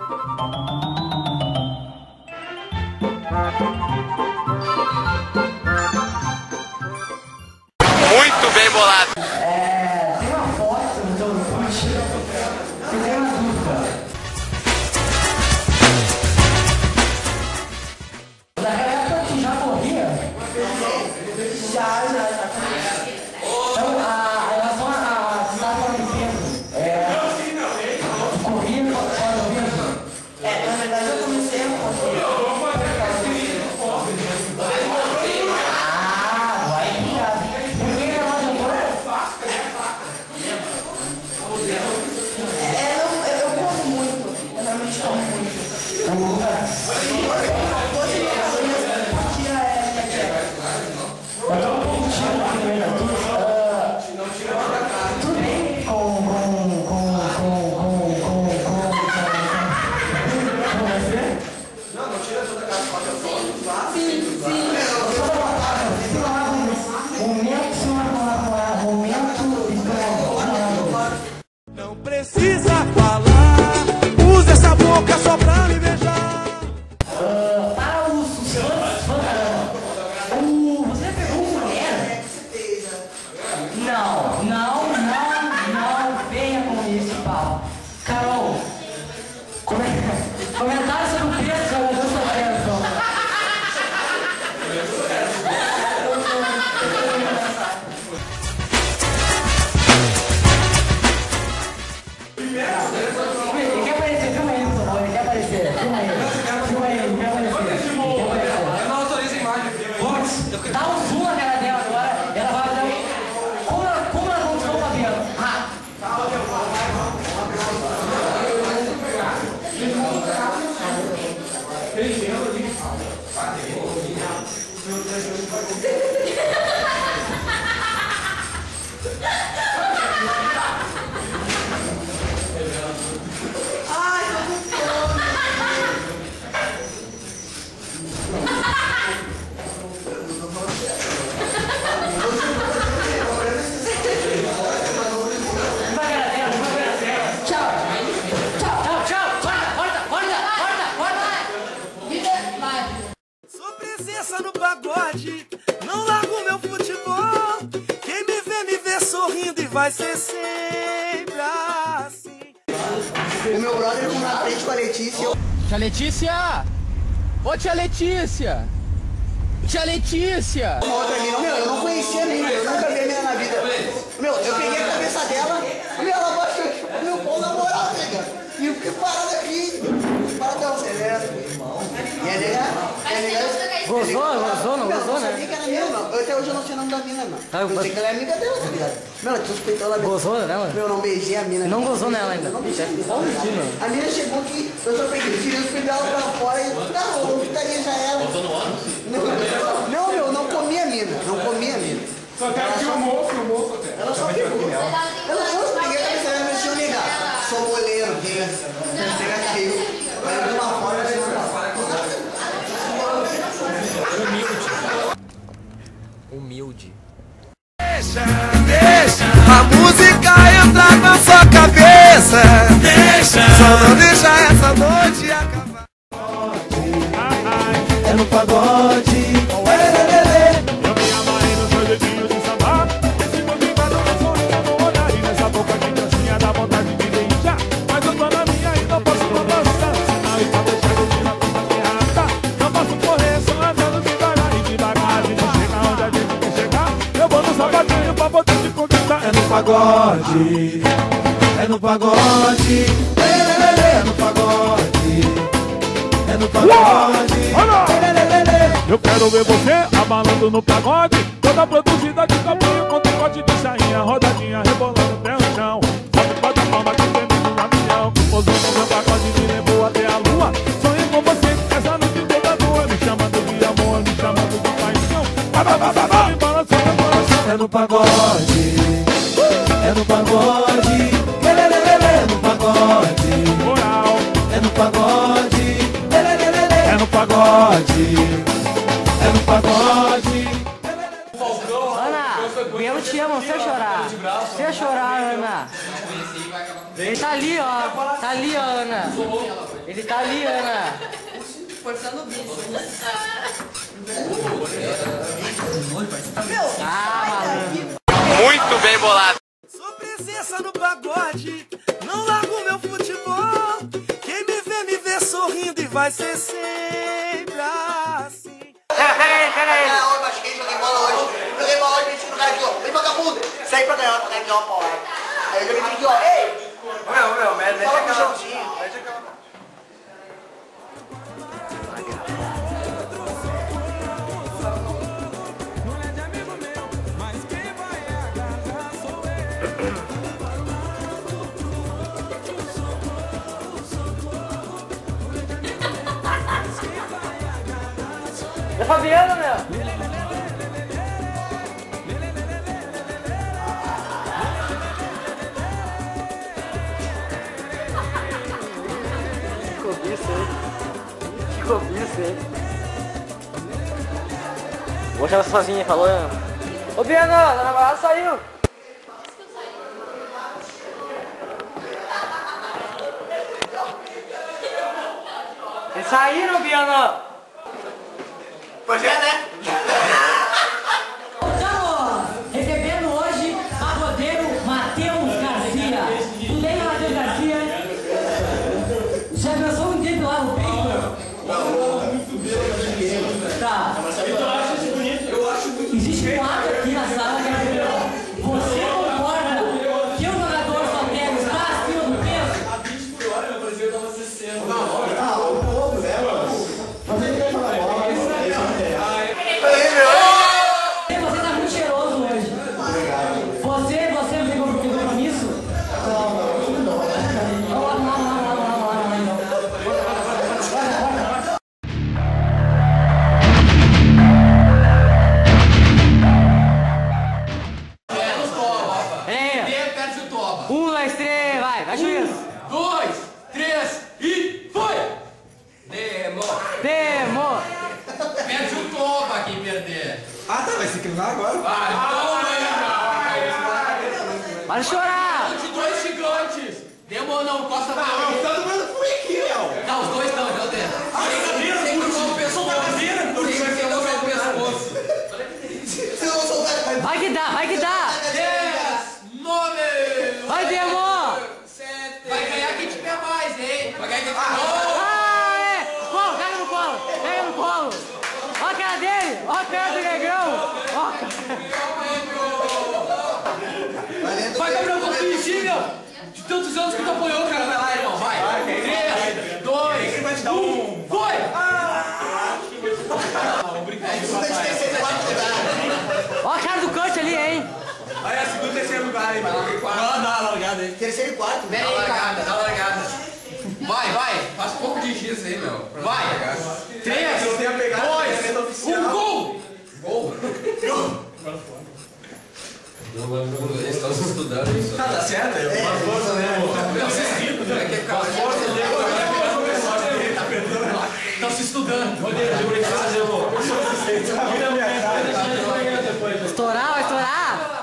Muito bem bolado. Tem uma foto no teu Orkut que tem uma dúvida. Naquela época tu já corria? Já. Então, a relação a cidade para o peso, corria fora do peso? Na verdade eu comecei a correr. Não precisa falar, usa essa boca só pra me beijar. Para os você pegou mulher? Não venha com esse pau. Carol, comentário sobre o peso, cara, eu sou peso. Ele quer aparecer, filma ele, por favor, ele quer aparecer. Filma ele, ele quer aparecer. Eu não autorizo a imagem. Dá um zoom na cara dela agora, ela vai dar como ela continuou fazendo. Sou presença no pagode, não largo meu futebol. Quem me vê sorrindo e vai ser sempre assim. O meu brother com na frente com a Letícia. Tia Letícia! Ô tia Letícia! Tia Letícia! Uma outra mina, eu não conhecia a mina, eu nunca vi a mina na vida. Eu peguei a cabeça dela, ela baixou meu pau na moral, nega. E eu fiquei parado aqui. Parado você, né? E é legal. Gozou, não gozou, Eu né? sabia que era mina, não. Até hoje eu não sei o nome da mina, não. Eu sei que ela é amiga dela, tá ligado? Ela suspeitou ela. Gozou, né, mano? Eu não beijei a mina. Não gozou nela ainda. Não beijei. A mina chegou aqui, eu só peguei, tirei os peitos dela pra fora e não, eu ficaria já ela. Botou no ônibus? Não, não comi a mina. Só até filmou. Ela só pegou. Eu peguei a cabeça dela e mexi o ligar. Sou goleiro, pega cheio. Mas de uma forma assim, Humilde. Deixa a música entrar na sua cabeça. Só não deixa essa noite acabar. É no pagode. Eu me amarrei no seu jeitinho de sambar. Esse movimento no sorriso no olhar. E nessa boca de dancinha dá vontade de beijar. Mas eu tô na minha e não posso balançar. Sinal e pra deixar eu tirar toda errada. Não posso correr, só andando devagar. E devagar a gente chega onde a gente quer chegar. Eu vou no sapatinho pra poder te conquistar. É no pagode. É no pagode. É no pagode. É no pagode. Eu quero ver você abalando no pagode. Toda produzida de cabelo com decote de sainha. Rodadinha rebolando pé no chão. Bota a palma que termina no avião. Pousou no meu pagode, me levou até a lua. Sonhei com você essa noite toda nua. Me chamando de amor, me chamando de paixão. Me balançando o coração. É no pagode. É no pagode. É no pagode. Moral. É no pagode. É no pagode. É no pagode. Ana, eu te amo, você chorar. Você chorar, Ana. Ele tá ali, ó. Tá ali, ó, Ana. Ele tá ali, Ana. Forçando o bicho. Maluco. Muito bem bolado. Sou presença no pagode, não largo meu futebol. Quem me vê sorrindo e vai ser sempre assim. Pera aí. Eu machuquei, joguei bola hoje. Joguei bola hoje, meti no cara aqui, ó. Vem vagabundo. Saí pra ganhar uma porrada. Aí eu joguei aqui, ó. Ei! Meu, mete Fala com o aquela... chãozinho. Mete aquela... É Fabiana, meu. Que cobiça, hein? Vou chamar você sozinha, falou? Ô, Biana, a namorada saiu. Eles saíram, Biana. Pois é, né? Estamos recebendo hoje pagodeiro Matheus Garcia. Tudo bem, Matheus Garcia? Já pensou um tempo lá no peito? Tá. Existe um ato aqui na sala que é você concorda que o jogador só deve estar acima do peso? A 20 por hora, eu parecia que eu tava 60. Você tá muito cheiroso hoje. Você não tem compromisso? Perde o toba. 1, 2, 3, vai, juiz. 2, 3 e foi! Demo. Perde o toba quem perder. Ah, tá, vai se inclinar agora? Vai, Para chorar. de dois gigantes. Demo não, Costa pra mim. Todo mundo foi aqui, Léo. Não, os dois não, meu Deus. Sem cruzar o pescoço. Sem cruzar o pescoço. Vai que dá. 10, 9, Vai, Demo. 7. Vai ganhar quem tiver mais, hein? Vai ganhar quem tiver mais. Ah, é. Pô, pega no colo. Ó a cara dele. Ó a cara do negrão. Ó a cara. Vai, Gabriel, vou fingir, meu. De tantos anos que tu apoiou, cara. Vai lá, irmão, vai. 3, 2, 1, foi! Ó a cara do Kurt ali, hein. Aí a segunda e terceiro lugar aí, mano. Não, dá a largada aí. Terceiro e quarto. Dá uma largada. Vai. Faz um pouco de giz aí, meu. Vai. 3, 2, 1, gol! Eles estão se estudando isso. Tá certo? É uma força, né? Estão se estudando. Vai estourar.